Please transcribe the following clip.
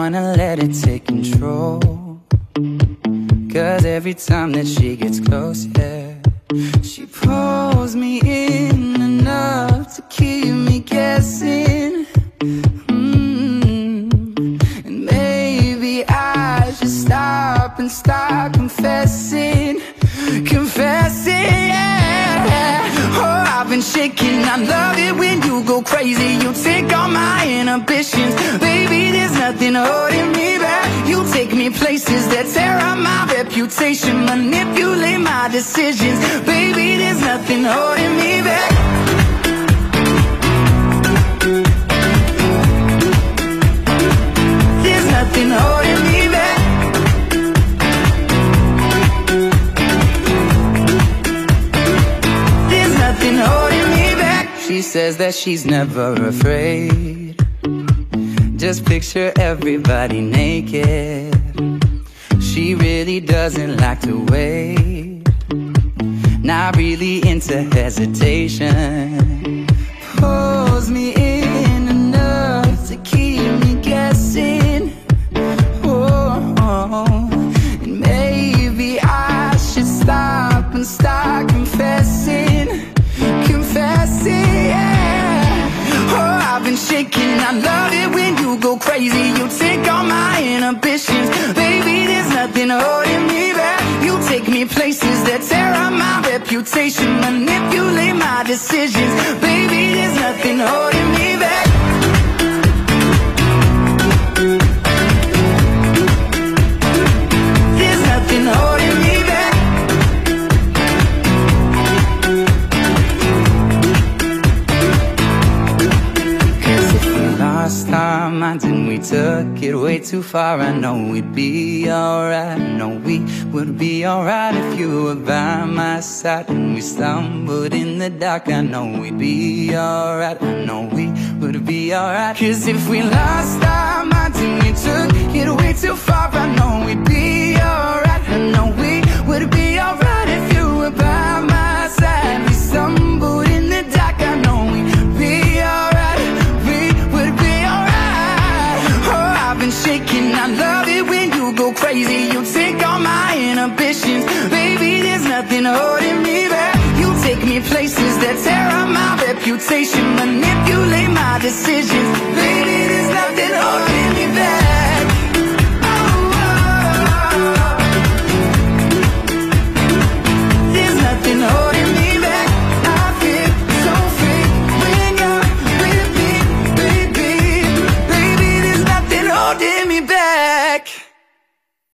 wanna let it take control. 'Cause every time that she gets close, yeah, she pulls me in enough to keep me guessing. And maybe I should stop and start confessing. Confessing, yeah. Oh, I've been shaking. I love it when you go crazy. You take all my inhibitions. Baby, there's nothing holding me back. You take me places that tear up my reputation. Manipulate my decisions. Baby, there's nothing holding me back. There's nothing holding me back. There's nothing holding me back. She says that she's never afraid. Just picture everybody naked. She really doesn't like to wait. Not really into hesitation. Pulls me in enough to keep me guessing. Oh, and maybe I should stop and start confessing. Confessing, yeah. Oh, I've been shaking. I love it when you go crazy. You take all my inhibitions. Baby, there's nothing holding me back. You take me places that tear up my reputation. Manipulate my decisions. Baby, there's nothing holding me back. There's nothing holding me back. Lost our minds and we took it way too far. I know we'd be alright. I know we would be alright if you were by my side. And we stumbled in the dark. I know we'd be alright. I know we would be alright. 'Cause if we lost our minds and we took it way too far, I know we'd be alright. I know we would be alright if you were by my side. We stumbled in the dark. I know we'd be alright. Shaking, I love it when you go crazy. You take all my inhibitions. Baby, there's nothing holding me back. You take me places that tear up my reputation. Manipulate my decisions. Baby, there's nothing holding me back.